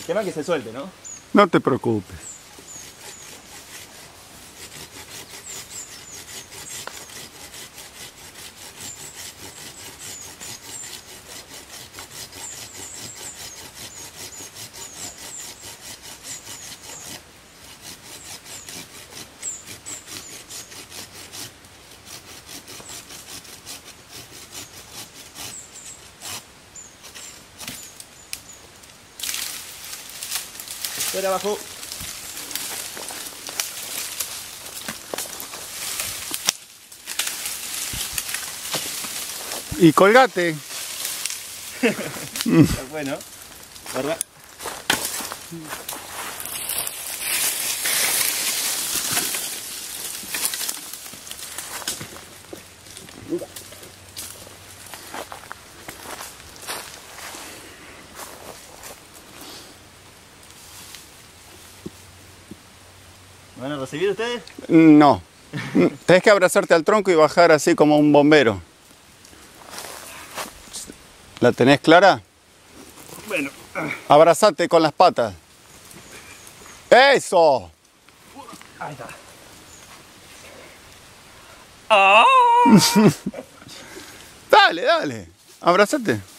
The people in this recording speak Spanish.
tema que se suelte, ¿no? No te preocupes. Fuera abajo. Y colgate. Bueno, ¿verdad? ¿Me van a recibir ustedes? No. Tenés que abrazarte al tronco y bajar así como un bombero. ¿La tenés clara? Bueno. Abrazate con las patas. ¡Eso! Ahí está. ¡Ah! Dale, dale. Abrazate.